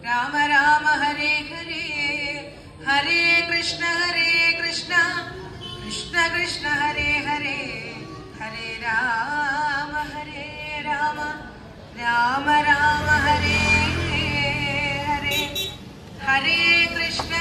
രാമ രാമ ഹരേ ഹരേ ഹരേ കൃഷ്ണ കൃഷ്ണ കൃഷ്ണ ഹരേ ഹരേ ഹരേ രാമ രാമ രാമ ഹരേ ഹരേ ഹരേ കൃഷ്ണ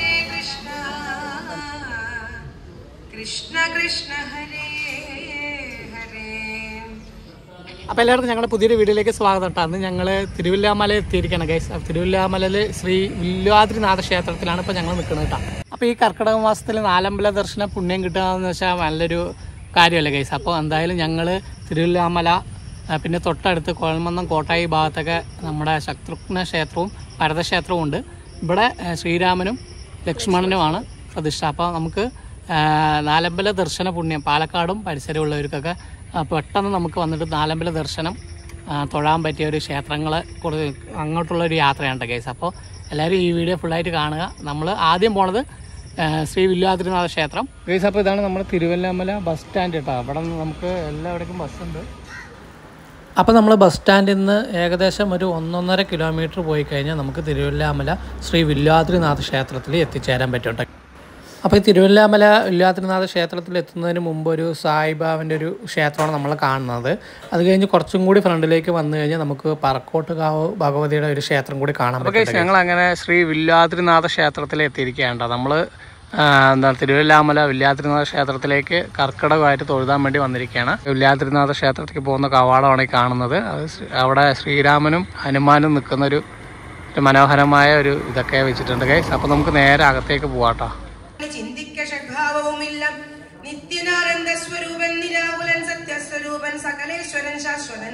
കൃഷ്ണ കൃഷ്ണ ഹരേ ഹരേ. അപ്പോൾ എല്ലാവർക്കും ഞങ്ങളുടെ പുതിയൊരു വീഡിയോയിലേക്ക് സ്വാഗതം കേട്ടോ. അന്ന് ഞങ്ങൾ തിരുവില്ലാമല എത്തിയിരിക്കുകയാണ് ഗൈസ്. തിരുവില്ലാമലയിൽ ശ്രീ വില്വാദ്രിനാഥ ക്ഷേത്രത്തിലാണ് ഇപ്പോൾ ഞങ്ങൾ നിൽക്കുന്നത് കേട്ടോ. അപ്പോൾ ഈ കർക്കിടക മാസത്തിൽ നാലമ്പല ദർശനം പുണ്യം കിട്ടുകയെന്ന് വെച്ചാൽ നല്ലൊരു കാര്യമല്ലേ ഗൈസ്. അപ്പോൾ എന്തായാലും ഞങ്ങൾ തിരുവില്ലാമല പിന്നെ തൊട്ടടുത്ത് കോഴമന്നം കോട്ടായി ഭാഗത്തൊക്കെ നമ്മുടെ ശത്രുഘ്ന ക്ഷേത്രവും ഭരതക്ഷേത്രവും ഉണ്ട്. ഇവിടെ ശ്രീരാമനും ലക്ഷ്മണനുമാണ് പ്രതിഷ്ഠ. അപ്പോൾ നമുക്ക് നാലമ്പല ദർശന പുണ്യം പാലക്കാടും പരിസരമുള്ളവർക്കൊക്കെ പെട്ടെന്ന് നമുക്ക് വന്നിട്ട് നാലമ്പല ദർശനം തൊഴാൻ പറ്റിയ ഒരു ക്ഷേത്രങ്ങൾ അങ്ങോട്ടുള്ളൊരു യാത്രയാണ് ഗൈസ്. അപ്പോൾ എല്ലാവരും ഈ വീഡിയോ ഫുള്ളായിട്ട് കാണുക. നമ്മൾ ആദ്യം പോണത് ശ്രീ വില്വാദ്രിനാഥ ക്ഷേത്രം ഗൈസ്. അപ്പോൾ ഇതാണ് നമ്മുടെ തിരുവല്ലാമല ബസ് സ്റ്റാൻഡ് കേട്ടോ. അവിടെ നിന്ന് നമുക്ക് എല്ലായിടേക്കും ബസ്സുണ്ട്. അപ്പോൾ നമ്മൾ ബസ് സ്റ്റാൻഡിൽ നിന്ന് ഏകദേശം ഒരു 1.5 കിലോമീറ്റർ പോയി കഴിഞ്ഞാൽ നമുക്ക് തിരുവല്ലാമല ശ്രീ വില്വാദ്രിനാഥ ക്ഷേത്രത്തിൽ എത്തിച്ചേരാൻ പറ്റും. അപ്പോൾ ഈ തിരുവല്ലാമല വില്വാദ്രിനാഥ ക്ഷേത്രത്തിൽ എത്തുന്നതിന് മുമ്പ് ഒരു സായിബാബാവിൻ്റെ ഒരു ക്ഷേത്രമാണ് നമ്മൾ കാണുന്നത്. അത് കഴിഞ്ഞ് കുറച്ചും കൂടി ഫ്രണ്ടിലേക്ക് വന്നു കഴിഞ്ഞാൽ നമുക്ക് പറക്കോട്ടുകാവ് ഭഗവതിയുടെ ഒരു ക്ഷേത്രം കൂടി കാണാൻ പറ്റും. ഞങ്ങൾ അങ്ങനെ ശ്രീ വില്വാദ്രിനാഥ ക്ഷേത്രത്തിൽ എത്തിയിരിക്കുകയാണ്. നമ്മൾ തിരുവല്ലാമല വില്വാദ്രിനാഥ ക്ഷേത്രത്തിലേക്ക് കർക്കിടകമായിട്ട് തൊഴുതാൻ വേണ്ടി വന്നിരിക്കുകയാണ്. വില്വാദ്രിനാഥ ക്ഷേത്രത്തിലേക്ക് പോകുന്ന കവാടമാണ് ഈ കാണുന്നത്. അത് അവിടെ ശ്രീരാമനും ഹനുമാനും നിൽക്കുന്നൊരു മനോഹരമായ ഒരു ഇതൊക്കെ വെച്ചിട്ടുണ്ട് ഗൈസ്. അപ്പോൾ നമുക്ക് നേരെ അകത്തേക്ക് പോവാട്ടോ. ചിന്തിക്ക ഷഡ്ഭാവവുമില്ല നിത്യനാനന്ദ സ്വരൂപൻ നിരാകുലൻ സത്യസ്വരൂപൻ സകലേശ്വരൻ ശാശ്വതൻ.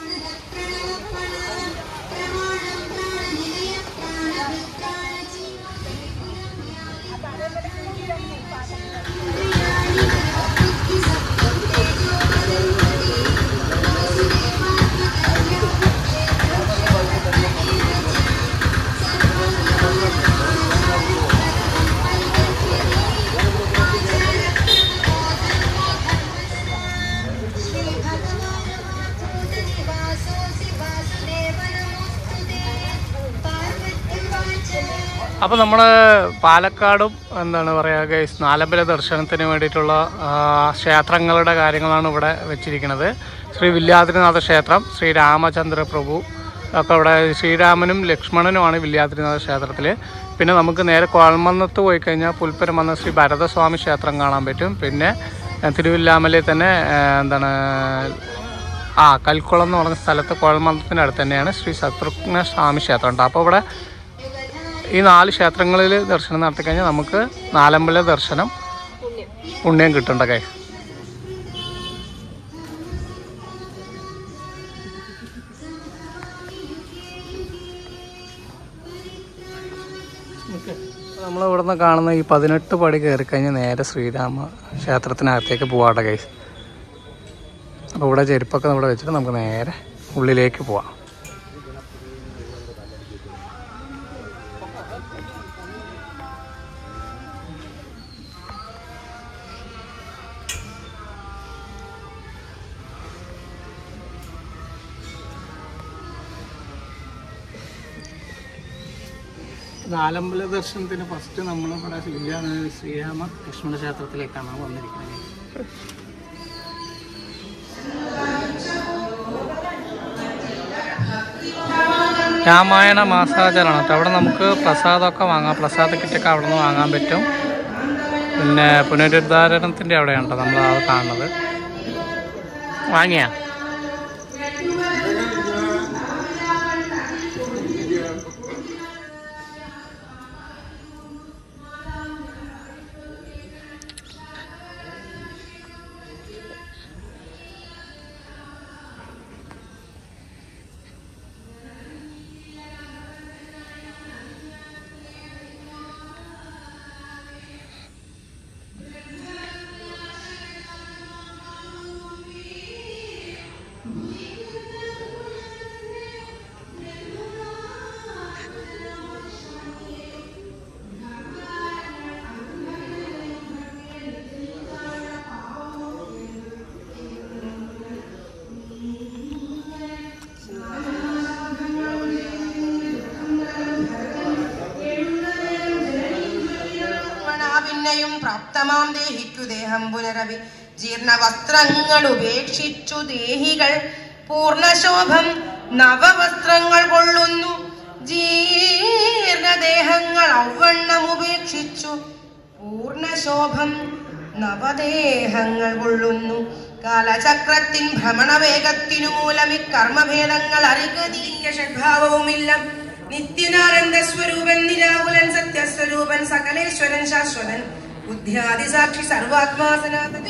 അപ്പോൾ നമ്മൾ പാലക്കാടും എന്താണ് പറയുക ഗൈസ്, നാലമ്പല ദർശനത്തിന് വേണ്ടിയിട്ടുള്ള ക്ഷേത്രങ്ങളുടെ കാര്യങ്ങളാണ് ഇവിടെ വെച്ചിരിക്കുന്നത്. ശ്രീ വില്വാദ്രിനാഥ ക്ഷേത്രം, ശ്രീ രാമചന്ദ്ര പ്രഭു ഒക്കെ ഇവിടെ, ശ്രീരാമനും ലക്ഷ്മണനുമാണ് വില്വാദ്രിനാഥ ക്ഷേത്രത്തിൽ. പിന്നെ നമുക്ക് നേരെ കോഴമന്നത്ത് പോയി കഴിഞ്ഞാൽ പുൽപ്പരം വന്ന ശ്രീ ഭരതസ്വാമി ക്ഷേത്രം കാണാൻ പറ്റും. പിന്നെ തിരുവില്ലാമലയിൽ തന്നെ കൽക്കുളം എന്ന് പറഞ്ഞ സ്ഥലത്ത് കോഴമന്നത്തിൻ്റെ അടുത്ത് തന്നെയാണ് ശ്രീ ശത്രുഘ്ന സ്വാമി ക്ഷേത്രം ഉണ്ട്. അപ്പോൾ ഇവിടെ ഈ 4 ക്ഷേത്രങ്ങളിൽ ദർശനം നടത്തി കഴിഞ്ഞാൽ നമുക്ക് നാലമ്പല ദർശനം പുണ്യം കിട്ടേണ്ട കൈ. നമ്മൾ ഇവിടുന്ന് കാണുന്ന ഈ 18 പടി കയറി കഴിഞ്ഞാൽ നേരെ ശ്രീരാമ ക്ഷേത്രത്തിനകത്തേക്ക് പോവാട്ടെ കൈ. അപ്പോൾ ഇവിടെ ചെരുപ്പൊക്കെ ഇവിടെ വെച്ചിട്ട് നമുക്ക് നേരെ ഉള്ളിലേക്ക് പോവാം. നാലമ്പല ദർശനത്തിന് ഫസ്റ്റ് നമ്മളിവിടെ ശ്രീരാമ ലക്ഷ്മണ ക്ഷേത്രത്തിലേക്കാണ് വന്നിരിക്കുന്നത്. രാമായണ മാസാചരണം കേട്ടോ. അവിടെ നമുക്ക് പ്രസാദമൊക്കെ വാങ്ങാം. പ്രസാദ കിറ്റൊക്കെ അവിടെ നിന്ന് വാങ്ങാൻ പറ്റും. പിന്നെ പുനരുദ്ധാരണത്തിൻ്റെ അവിടെയാണ് കേട്ടോ നമ്മൾ അത് കാണുന്നത്. വാങ്ങിയാ പിന്നെയും പ്രാപ്തമാം ദേഹിക്കു ദേഹം പുനരവി ജീർണവസ്ത്രങ്ങൾ ഉപേക്ഷിച്ചു ദേഹികൾ പൂർണ്ണശോഭം നവവസ്ത്രങ്ങൾ കൊള്ളുന്നു ജീർണദേഹങ്ങൾ ഔവണ്ണം ഉപേക്ഷിച്ചു പൂർണ്ണശോഭം നവദേഹങ്ങൾ കൊള്ളുന്നു കാലചക്രത്തിൻ ഭ്രമണവേഗത്തിനു മൂലം ഇക്കർമ്മഭേദങ്ങൾ അറികതീയ ഷഡ്ഭാവവുമില്ല നിത്യനാനന്ദ സ്വരൂപൻ നിരാകുലൻ സത്യസ്വരൂപൻ സകലേശ്വരൻ ശാശ്വതൻ ബുദ്ധ്യാദി സാക്ഷി സർവാത്മാ സനാതൻ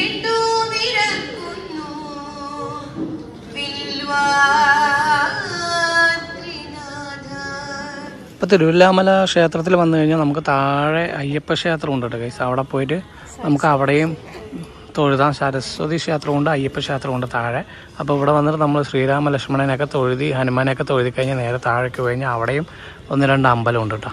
ഇപ്പോൾ തിരുവല്ലാമല ക്ഷേത്രത്തിൽ വന്നു കഴിഞ്ഞാൽ നമുക്ക് താഴെ അയ്യപ്പ ക്ഷേത്രം ഉണ്ട് കേട്ടോ ഗൈസ്. അവിടെ പോയിട്ട് നമുക്ക് അവിടെയും തൊഴുതാം. സരസ്വതി ക്ഷേത്രമുണ്ട്, അയ്യപ്പ ക്ഷേത്രമുണ്ട് താഴെ. അപ്പോൾ ഇവിടെ വന്നിട്ട് നമ്മൾ ശ്രീരാമ ലക്ഷ്മണനെയൊക്കെ തൊഴുതി ഹനുമാനെയൊക്കെ തൊഴുതി കഴിഞ്ഞാൽ നേരെ താഴേക്ക് കഴിഞ്ഞാൽ അവിടെയും 1-2 അമ്പലമുണ്ട് കേട്ടോ.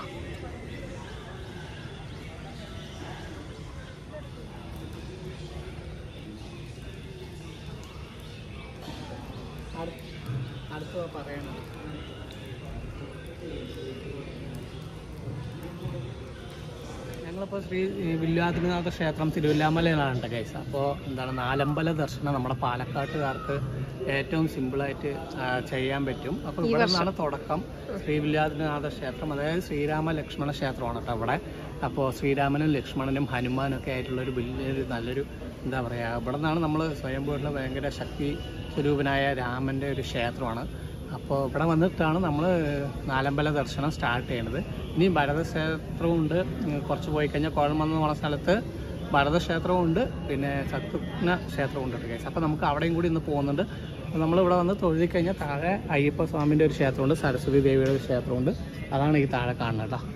ഞങ്ങളിപ്പോൾ ശ്രീ വില്വാദ്രിനാഥ ക്ഷേത്രം തിരുവല്ലാമലയിലാണ് കേട്ടോ ഗൈസ്. അപ്പോൾ എന്താണ് നാലമ്പല ദർശനം നമ്മുടെ പാലക്കാട്ടുകാർക്ക് ഏറ്റവും സിമ്പിളായിട്ട് ചെയ്യാൻ പറ്റും. അപ്പോൾ ഇവിടെ നിന്നാണ് തുടക്കം. ശ്രീ വില്വാദ്രിനാഥ ക്ഷേത്രം, അതായത് ശ്രീരാമ ലക്ഷ്മണ ക്ഷേത്രമാണ് കേട്ടോ ഇവിടെ. അപ്പോൾ ശ്രീരാമനും ലക്ഷ്മണനും ഹനുമാനും ഒക്കെ ആയിട്ടുള്ളൊരു വലിയൊരു നല്ലൊരു എന്താ പറയുക, ഇവിടെ നിന്നാണ് നമ്മൾ സ്വയംഭൂരിലെ ഭയങ്കര ശക്തി സ്വരൂപനായ രാമൻ്റെ ഒരു ക്ഷേത്രമാണ്. അപ്പോൾ ഇവിടെ വന്നിട്ടാണ് നമ്മൾ നാലമ്പല ദർശനം സ്റ്റാർട്ട് ചെയ്യുന്നത്. ഇനി ഭരതക്ഷേത്രവും ഉണ്ട്, കുറച്ച് പോയി കഴിഞ്ഞാൽ കോഴമന്ന് പറഞ്ഞ സ്ഥലത്ത് ഭരതക്ഷേത്രവും ഉണ്ട്, പിന്നെ ശത്രുഘ്ന ക്ഷേത്രവും ഉണ്ട് കേസ്. അപ്പോൾ നമുക്ക് അവിടെയും കൂടി ഇന്ന് പോകുന്നുണ്ട്. അപ്പോൾ നമ്മളിവിടെ വന്ന് തൊഴുതി കഴിഞ്ഞാൽ താഴെ അയ്യപ്പ സ്വാമിൻ്റെ ഒരു ക്ഷേത്രമുണ്ട്, സരസ്വതി ദേവിയുടെ ഒരു ക്ഷേത്രമുണ്ട്. അതാണ് ഈ താഴെ കാണുന്നത് കേട്ടോ.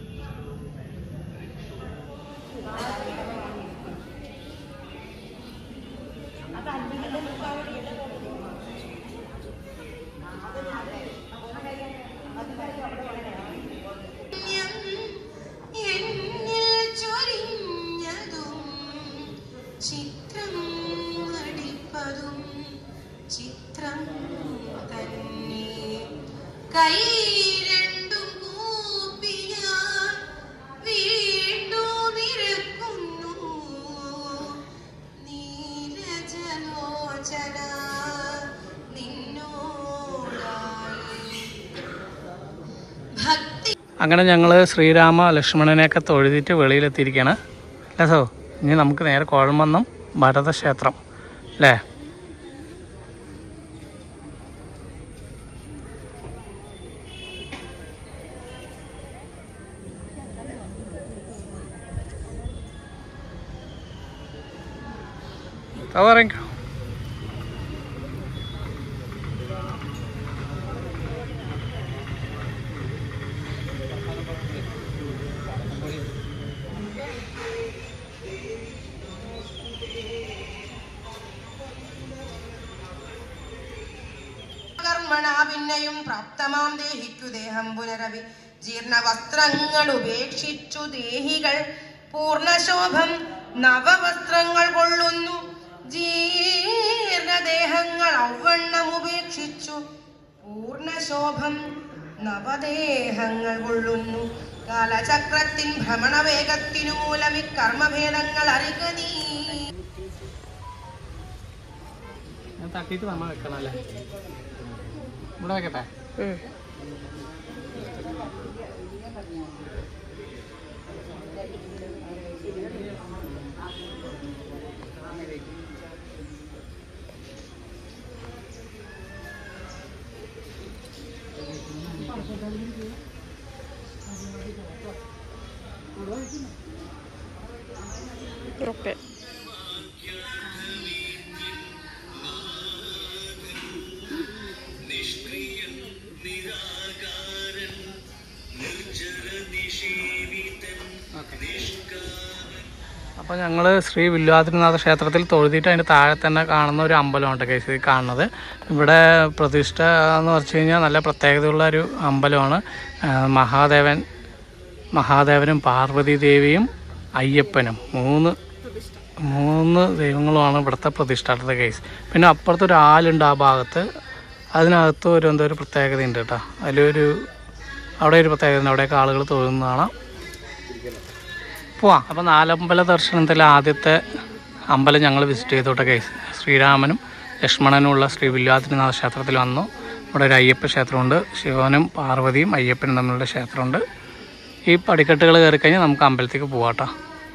കൈ രണ്ടും കൂപ്പി ഞാൻ വീണ്ടും ഇരക്കുന്നു നീലജലോചന നിന്നോടായി ഭക്തി. അങ്ങനെ ഞങ്ങൾ ശ്രീരാമ ലക്ഷ്മണനെയൊക്കെ തൊഴുതിട്ട് വെളിയിലെത്തിയിരിക്കുകയാണ് അല്ലേ സോ. ഇനി നമുക്ക് നേരെ കോഴമന്നം ഭരതക്ഷേത്രം അല്ലേ. Thank you. പിന്നെയും പ്രാപ്തമാം ദേഹിക്കു ദേഹം പുനരവി ജീർണവസ്ത്രങ്ങൾ ഉപേക്ഷിച്ചു ദേഹികൾ പൂർണ്ണശോഭം നവവസ്ത്രങ്ങൾ കൊള്ളുന്നു ജീർണദേഹങ്ങൾ ഔവണ്ണം ഉപേക്ഷിച്ചു പൂർണ്ണശോഭം നവദേഹങ്ങൾ കൊള്ളുന്നു കാലചക്രത്തിൻ ഭ്രമണവേഗത്തിനു മൂലം ഇക്കർമ്മഭേദങ്ങൾ അറികതീ. തട്ടിയിട്ട് നമ്മൾ വെക്കണം അല്ലേ, ഇവിടെ വെക്കട്ടെ. Okay. അപ്പോൾ ഞങ്ങൾ ശ്രീ വില്വാദ്രിനാഥ ക്ഷേത്രത്തിൽ തൊഴുതിയിട്ട് അതിൻ്റെ താഴെ തന്നെ കാണുന്ന ഒരു അമ്പലമുണ്ട് കേസ് കാണുന്നത്. ഇവിടെ പ്രതിഷ്ഠ എന്ന് വെച്ച് കഴിഞ്ഞാൽ നല്ല പ്രത്യേകതയുള്ള ഒരു അമ്പലമാണ്. മഹാദേവനും പാർവതി ദേവിയും അയ്യപ്പനും മൂന്ന് ദൈവങ്ങളുമാണ് ഇവിടുത്തെ പ്രതിഷ്ഠാർത്ഥ കേസ്. പിന്നെ അപ്പുറത്തൊരു ആലുണ്ട് ആ ഭാഗത്ത്, അതിനകത്ത് എന്തോ ഒരു പ്രത്യേകത ഉണ്ട് കേട്ടോ. അവിടെ ഒരു പ്രത്യേകത ഉണ്ട്, അവിടെയൊക്കെ ആളുകൾ തൊഴുന്നതാണ്. പോവാം. അപ്പോൾ നാലമ്പല ദർശനത്തിലെ ആദ്യത്തെ അമ്പലം ഞങ്ങൾ വിസിറ്റ് ചെയ്തോട്ടെ ഗൈസ്. ശ്രീരാമനും ലക്ഷ്മണനുമുള്ള ശ്രീ വില്വാദ്രിനാഥ ക്ഷേത്രത്തിൽ വന്നു. ഇവിടെ ഒരു അയ്യപ്പ ക്ഷേത്രമുണ്ട്. ശിവനും പാർവതിയും അയ്യപ്പനും തമ്മിലുള്ള ക്ഷേത്രമുണ്ട്. ഈ പടിക്കെട്ടുകൾ കയറി കഴിഞ്ഞാൽ നമുക്ക് അമ്പലത്തേക്ക് പോവാട്ടോ.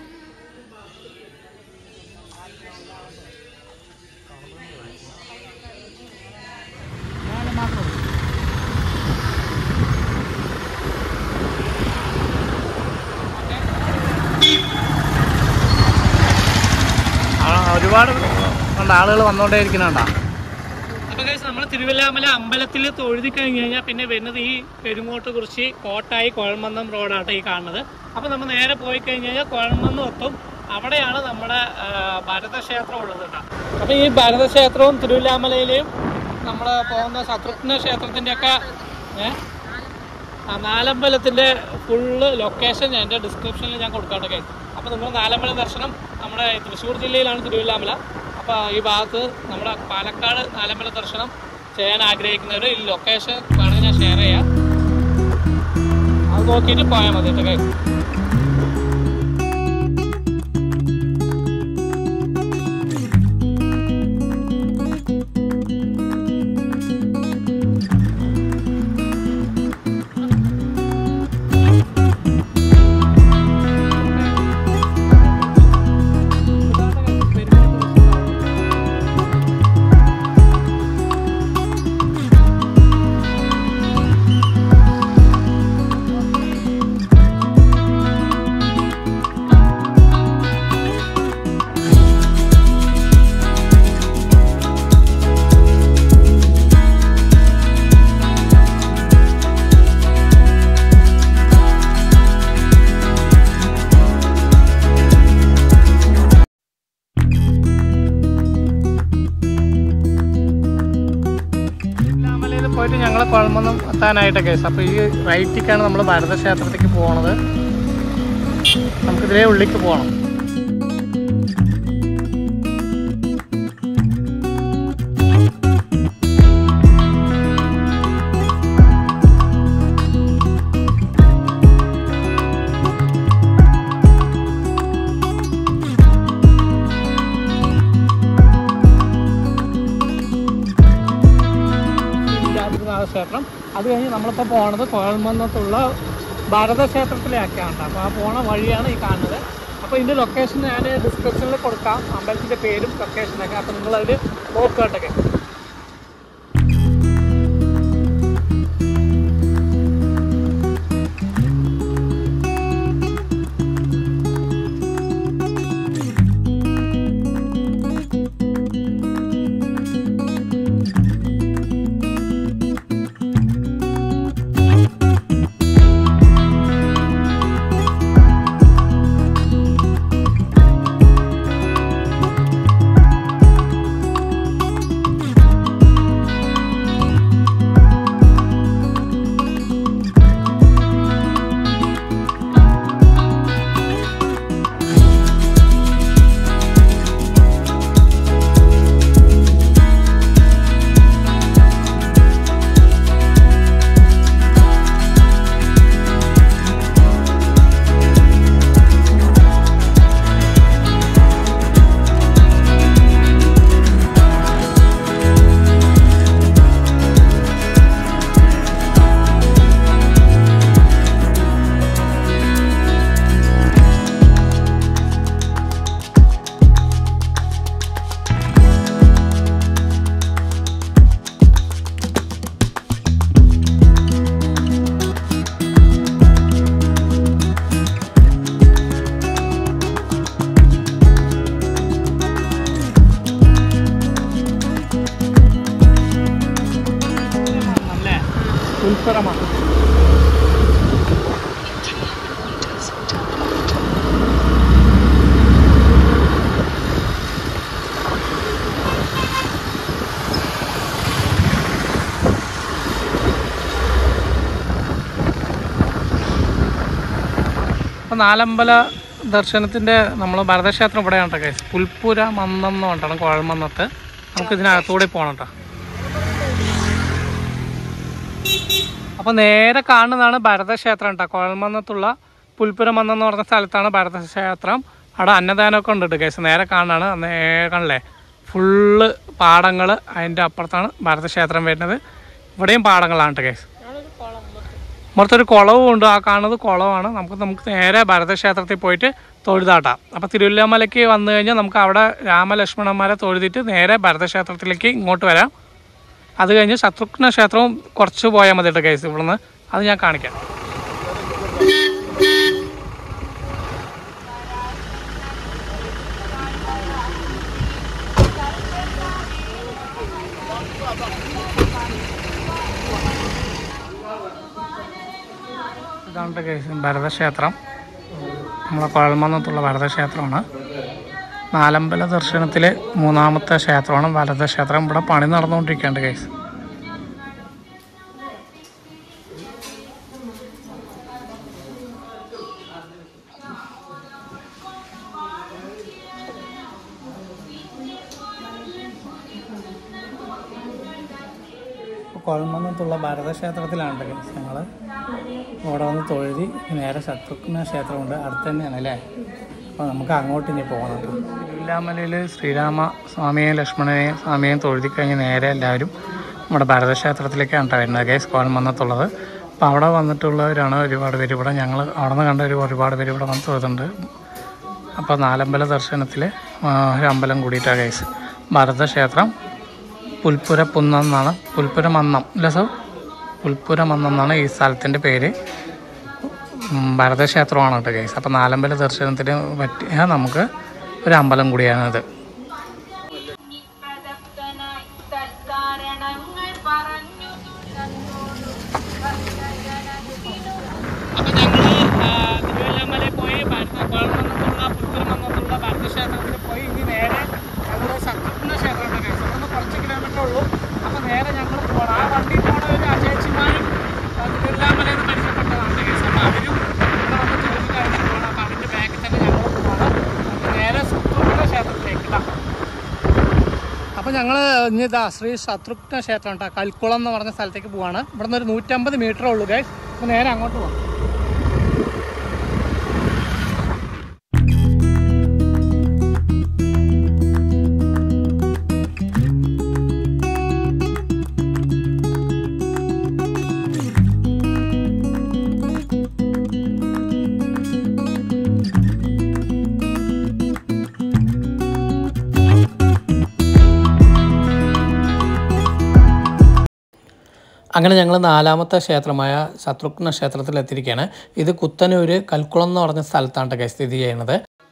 ഒരുപാട് ആളുകൾ വന്നുകൊണ്ടേ ഇരിക്കുന്നുണ്ടോ. അപ്പോൾ ഗൈസ് നമ്മൾ തിരുവല്ലാമല അമ്പലത്തിൽ തൊഴുതി കഴിഞ്ഞ് കഴിഞ്ഞാൽ പിന്നെ വരുന്നത് ഈ പെരുങ്ങോട്ടുകുറിച്ചി കോട്ടായി കുഴൽമന്നം റോഡാട്ടോ ഈ കാണുന്നത്. അപ്പോൾ നമ്മൾ നേരെ പോയി കഴിഞ്ഞ് കഴിഞ്ഞാൽ കുഴൽമന്നം എത്തും. അവിടെയാണ് നമ്മുടെ ഭരതക്ഷേത്രം ഉള്ളത് കേട്ടോ. അപ്പോൾ ഈ ഭരതക്ഷേത്രവും തിരുവല്ലാമലയിലെയും നമ്മൾ പോകുന്ന ശത്രുഘ്ന ക്ഷേത്രത്തിൻ്റെയൊക്കെ നാലമ്പലത്തിൻ്റെ ഫുള്ള് ലൊക്കേഷൻ എൻ്റെ ഡിസ്ക്രിപ്ഷനിൽ ഞാൻ കൊടുക്കാട്ടോ ഗൈസ്. അപ്പോൾ നിങ്ങൾ നാലമ്പല ദർശനം നമ്മുടെ തൃശ്ശൂർ ജില്ലയിലാണ് തിരുവല്ലാമല. അപ്പോൾ ഈ ഭാഗത്ത് നമ്മുടെ പാലക്കാട് നാലമ്പല ദർശനം ചെയ്യാൻ ആഗ്രഹിക്കുന്നവർ ഈ ലൊക്കേഷൻ വേണമെങ്കിൽ ഞാൻ ഷെയർ ചെയ്യാം. അത് നോക്കിയിട്ട് പോയാൽ മതി കേട്ടോ ഗൈസ്. പോയിട്ട് ഞങ്ങൾ കുഴൽമന്നം എത്താനായിട്ട് കേസ്. അപ്പോൾ ഈ റൈറ്റിലേക്കാണ് നമ്മൾ ഭരതക്ഷേത്രത്തേക്ക് പോകണത്. നമുക്കിതിലേ ഉള്ളിലേക്ക് പോകണം. ക്ഷേത്രം അത് കഴിഞ്ഞ് നമ്മളിപ്പോൾ പോണത് കുഴൽമന്നത്തുള്ള ഭരതക്ഷേത്രത്തിലേക്കാണ്. അപ്പോൾ ആ പോണ വഴിയാണ് ഈ കാണുന്നത്. അപ്പോൾ ഇതിൻ്റെ ലൊക്കേഷൻ ഞാൻ ഡിസ്ക്രിപ്ഷനിൽ കൊടുക്കാം, അമ്പലത്തിൻ്റെ പേരും ലൊക്കേഷനൊക്കെ. അപ്പോൾ നിങ്ങളതിൽ നോക്കട്ടെ. ഉൾപ്പറമാണ്. അപ്പോൾ നാലമ്പല ദർശനത്തിൻ്റെ നമ്മൾ ഭരതക്ഷേത്രം ഇവിടെയാണ് കേട്ടോ ഗൈസ്. പുൽപ്പുര മന്നം എന്ന് പറഞ്ഞിട്ടാണ് കുഴൽമന്നത്ത്. നമുക്ക് ഇതിനകത്തൂടെ പോകണം കേട്ടോ. അപ്പോൾ നേരെ കാണുന്നതാണ് ഭരതക്ഷേത്രം കേട്ടോ. കുഴൽമന്നത്തുള്ള പുൽപ്പുരമന്നം എന്ന് പറഞ്ഞ സ്ഥലത്താണ് ഭരതക്ഷേത്രം. അവിടെ അന്നദാനമൊക്കെ ഉണ്ട് കേസ്. നേരെ കാണാണ്, കണ്ടില്ലേ ഫുള്ള് പാടങ്ങൾ. അതിൻ്റെ അപ്പുറത്താണ് ഭരതക്ഷേത്രം വരുന്നത്. ഇവിടെയും പാടങ്ങളാണ് കേസ്. ഇവിടുത്തെ ഒരു കുളവും ഉണ്ട്, ആ കാണുന്നത് കുളമാണ്. നമുക്ക് നേരെ ഭരതക്ഷേത്രത്തിൽ പോയിട്ട് തൊഴുതാട്ടാം. അപ്പോൾ തിരുവല്ലാമലയ്ക്ക് വന്നു കഴിഞ്ഞാൽ നമുക്ക് അവിടെ രാമലക്ഷ്മണന്മാരെ തൊഴുതിട്ട് നേരെ ഭരതക്ഷേത്രത്തിലേക്ക് ഇങ്ങോട്ട് വരാം. അത് കഴിഞ്ഞ് ശത്രുഘ്ന ക്ഷേത്രവും കുറച്ച് പോയാൽ മതി കേട്ടോ കേസ് ഇവിടുന്ന്. അത് ഞാൻ കാണിക്കാം. ഇതാണ് കേസ് ഭരതക്ഷേത്രം. നമ്മളെ കുഴൽമന്നത്തുള്ള ഭരതക്ഷേത്രമാണ്. നാലമ്പല ദർശനത്തിൽ 3ാമത്തെ ക്ഷേത്രമാണ് ഭരതക്ഷേത്രം. ഇവിടെ പണി നടന്നുകൊണ്ടിരിക്കുകയാണ് കേസ്. കുഴൽമന്നത്തുള്ള ഭരതക്ഷേത്രത്തിലാണ് കേസ്. ഞങ്ങൾ അവിടെ വന്ന് തൊഴുതി നേരെ ശത്രുഘ്ന ക്ഷേത്രമുണ്ട്, അടുത്ത് തന്നെയാണ് അല്ലേ. അപ്പോൾ നമുക്ക് അങ്ങോട്ട് ഇനി പോകണം. തിരുവല്ലാമലയിൽ ശ്രീരാമ സ്വാമിയെയും ലക്ഷ്മണനെയും സ്വാമിയെയും തൊഴുതി കഴിഞ്ഞ് നേരെ എല്ലാവരും നമ്മുടെ ഭരതക്ഷേത്രത്തിലേക്കാണ് വരുന്നത് കേസ്, കുഴൽമന്നത്തുള്ളത്. അപ്പോൾ അവിടെ വന്നിട്ടുള്ളവരാണ് ഒരുപാട് പേര്. ഇവിടെ ഞങ്ങൾ അവിടെ നിന്ന് കണ്ട ഒരുപാട് പേര് ഇവിടെ വന്ന് തൊഴുതുണ്ട്. അപ്പോൾ നാലമ്പല ദർശനത്തിൽ ഒരു അമ്പലം കൂടിയിട്ടാണ് കേസ്. ഭരതക്ഷേത്രം പുൽപ്പുരമന്നം എന്നാണ്, പുൽപ്പുരമന്നം അല്ലേ സോ, പുൽപ്പുരമന്നം എന്നാണ് ഈ സ്ഥലത്തിൻ്റെ പേര്. ഭരതക്ഷേത്രമാണ് കേട്ടോ കേസ്. അപ്പോൾ നാലമ്പല ദർശനത്തിന് പറ്റിയ നമുക്ക് ഒരു അമ്പലം കൂടിയാണിത്. അപ്പോൾ ഞങ്ങൾ തിരുവല്ലാമലയിൽ പോയി പുൽപ്പുരമന്നത്തുള്ള ഭരതക്ഷേത്രത്തിൽ പോയി ഇനി നേരെ ഞങ്ങൾ ശത്രുഘ്ന ക്ഷേത്രമുണ്ട് കേസ്. അതൊന്ന് കുറച്ച് കിലോമീറ്റർ ഉള്ളൂ. അപ്പോൾ നേരെ ഞങ്ങൾ പോകണം. ആ വണ്ടി പോണ ഒരു അചേച്ചിമാരും തിരുവല്ലാമലയിൽ നിന്ന് പരിചയപ്പെട്ടതാണ് കേസ്. അപ്പോൾ അവരും ഇവിടെ വന്ന് ചോദിച്ചു കഴിഞ്ഞിട്ട് പോകണം. അപ്പോൾ അതിൻ്റെ ബാക്കിൽ തന്നെ ഞങ്ങൾ പോകണം. നേരെ ശത്രുഘ്ന ക്ഷേത്രത്തിലേക്ക് ഇടാം. അപ്പോൾ ഞങ്ങൾ ഇനി ഇതാ ശ്രീ ശത്രുഘ്ന ക്ഷേത്രം കേട്ടോ, കൽക്കുളം എന്ന് പറഞ്ഞ സ്ഥലത്തേക്ക് പോവാണ്. ഇവിടെ നിന്ന് ഒരു 150 മീറ്ററേ ഉള്ളൂ ഗൈസ്. അപ്പോൾ നേരെ അങ്ങോട്ട് പോകാം. അങ്ങനെ ഞങ്ങൾ 4ാമത്തെ ക്ഷേത്രമായ ശത്രുഘ്ന ക്ഷേത്രത്തിൽ എത്തിയിരിക്കുകയാണ്. ഇത് കുത്തനൂർ കൽക്കുളം എന്ന് പറഞ്ഞ സ്ഥലത്താണ് കേസ് സ്ഥിതി ചെയ്യുന്നത്.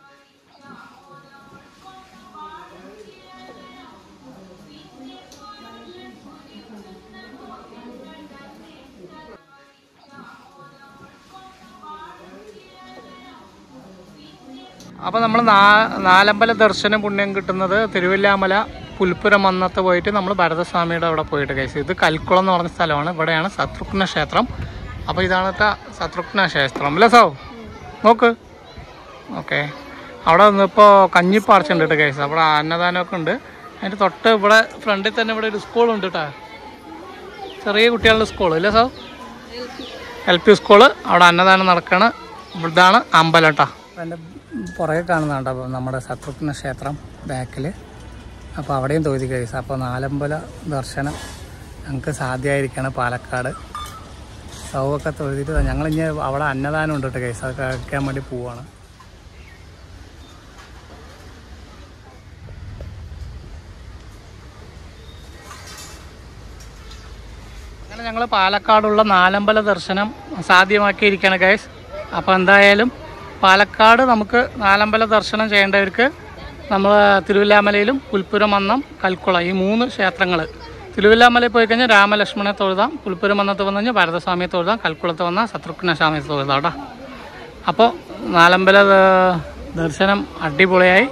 അപ്പോൾ നമ്മൾ നാലമ്പല ദർശനം പുണ്യം കിട്ടുന്നത് തിരുവല്ലാമല പുൽപ്പുരമന്നത്ത് പോയിട്ട് നമ്മൾ ഭരതസ്വാമിയുടെ അവിടെ പോയിട്ട് കഴിച്ചു. ഇത് കൽക്കുളം എന്ന് പറഞ്ഞ സ്ഥലമാണ്. ഇവിടെയാണ് ശത്രുഘ്ന ക്ഷേത്രം. അപ്പോൾ ഇതാണ് ശത്രുഘ്ന ക്ഷേത്രം അല്ലേ സോ, നോക്ക്. ഓക്കെ, അവിടെ വന്നിപ്പോൾ കഞ്ഞിപ്പാർച്ചുണ്ട് കേട്ടോ കേസ്. അവിടെ അന്നദാനമൊക്കെ ഉണ്ട്. അതിൻ്റെ തൊട്ട് ഇവിടെ ഫ്രണ്ടിൽ തന്നെ ഇവിടെ ഒരു സ്കൂളുണ്ട് കേട്ടോ, ചെറിയ കുട്ടികളുടെ സ്കൂൾ അല്ലേ സോ, LP സ്കൂള്. അവിടെ അന്നദാനം നടക്കുകയാണ്. ഇതാണ് അമ്പലം കേട്ടോ. എൻ്റെ പുറകെ കാണുന്നുണ്ട് അപ്പോൾ നമ്മുടെ ശത്രുഘ്ന ക്ഷേത്രം ബാക്കിൽ. അപ്പോൾ അവിടെയും തൊഴുതി കേസ്. അപ്പോൾ നാലമ്പല ദർശനം ഞങ്ങൾക്ക് സാധ്യമായിരിക്കുകയാണ് പാലക്കാട്. സൗവൊക്കെ തൊഴുതിട്ട് ഞങ്ങളിനി അവിടെ അന്നദാനം ഉണ്ട് കേട്ടോ കേസ്, അത് കഴിക്കാൻ വേണ്ടി പോവാണ്. അങ്ങനെ ഞങ്ങൾ പാലക്കാടുള്ള നാലമ്പല ദർശനം സാധ്യമാക്കിയിരിക്കുകയാണ് കേസ്. അപ്പോൾ എന്തായാലും പാലക്കാട് നമുക്ക് നാലമ്പല ദർശനം ചെയ്യേണ്ടവർക്ക് നമ്മൾ തിരുവല്ലാമലയിലും പുൽപ്പുരമന്നം കൽക്കുളം ഈ 3 ക്ഷേത്രങ്ങൾ. തിരുവല്ലാമലയിൽ പോയി കഴിഞ്ഞാൽ രാമലക്ഷ്മണനെ തൊഴുതാം, പുൽപ്പുരമന്നത്ത് വന്നു കഴിഞ്ഞാൽ ഭരതസ്വാമിയെ തൊഴുതാം, കൽക്കുളത്ത് വന്നാൽ ശത്രുഘ്ന സ്വാമിയെ തൊഴുതാം കേട്ടോ. അപ്പോൾ നാലമ്പല ദർശനം അടിപൊളിയായി.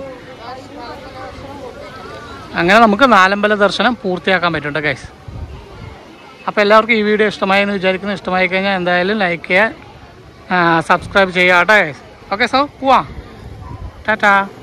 അങ്ങനെ നമുക്ക് നാലമ്പല ദർശനം പൂർത്തിയാക്കാൻ പറ്റും കേട്ടോ ഗൈസ്. അപ്പോൾ എല്ലാവർക്കും ഈ വീഡിയോ ഇഷ്ടമായി എന്ന് വിചാരിക്കുന്നു. ഇഷ്ടമായി കഴിഞ്ഞാൽ എന്തായാലും ലൈക്ക് ചെയ്യുക, സബ്സ്ക്രൈബ് ചെയ്യുക കേട്ടോ ഗൈസ്. ഓക്കെ സോ, പോവാം. ടാറ്റാ.